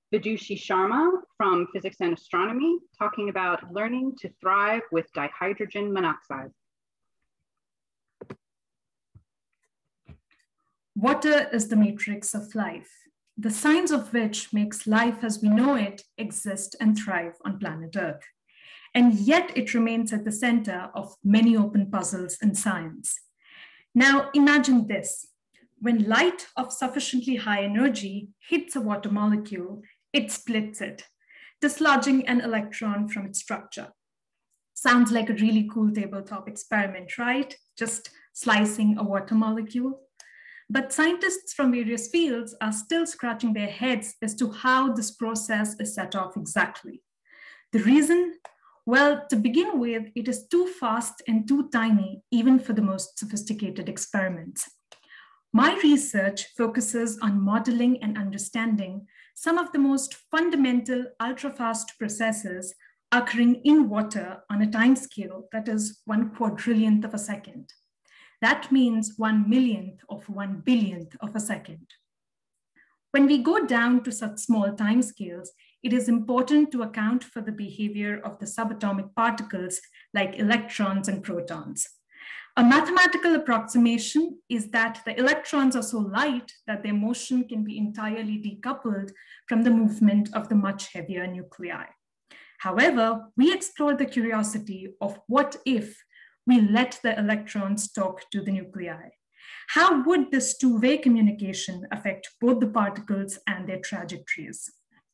Vidushi Sharma from Physics and Astronomy, talking about learning to thrive with dihydrogen monoxide. Water is the matrix of life, the science of which makes life as we know it exist and thrive on planet Earth. And yet it remains at the center of many open puzzles in science. Now imagine this: when light of sufficiently high energy hits a water molecule, it splits it, dislodging an electron from its structure. Sounds like a really cool tabletop experiment, right? Just slicing a water molecule. But scientists from various fields are still scratching their heads as to how this process is set off exactly. The reason? Well, to begin with, it is too fast and too tiny, even for the most sophisticated experiments. My research focuses on modeling and understanding some of the most fundamental ultra-fast processes occurring in water on a time scale that is 1/4 of a second. That means 1/1,000,000th of 1/1000,000th of a second. When we go down to such small timescales, it is important to account for the behavior of the subatomic particles like electrons and protons. A mathematical approximation is that the electrons are so light that their motion can be entirely decoupled from the movement of the much heavier nuclei. However, we explore the curiosity of what if we let the electrons talk to the nuclei. How would this two-way communication affect both the particles and their trajectories?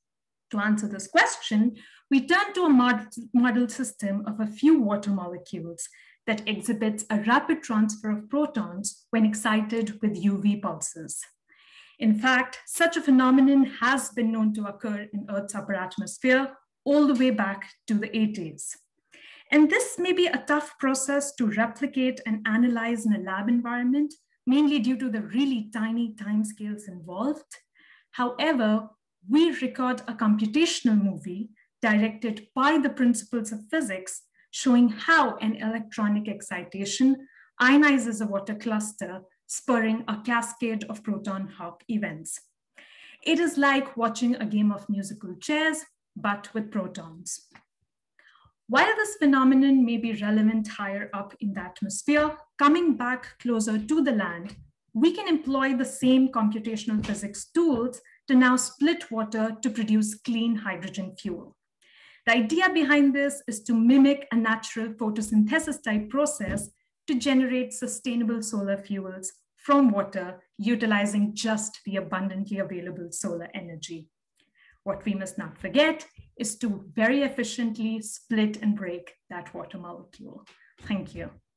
To answer this question, we turn to a model system of a few water molecules that exhibits a rapid transfer of protons when excited with UV pulses. In fact, such a phenomenon has been known to occur in Earth's upper atmosphere all the way back to the 80s. And this may be a tough process to replicate and analyze in a lab environment, mainly due to the really tiny timescales involved. However, we record a computational movie directed by the principles of physics, showing how an electronic excitation ionizes a water cluster, spurring a cascade of proton Hawk events. It is like watching a game of musical chairs, but with protons. While this phenomenon may be relevant higher up in the atmosphere, coming back closer to the land, we can employ the same computational physics tools to now split water to produce clean hydrogen fuel. The idea behind this is to mimic a natural photosynthesis type process to generate sustainable solar fuels from water, utilizing just the abundantly available solar energy. What we must not forget is to very efficiently split and break that water molecule. Thank you.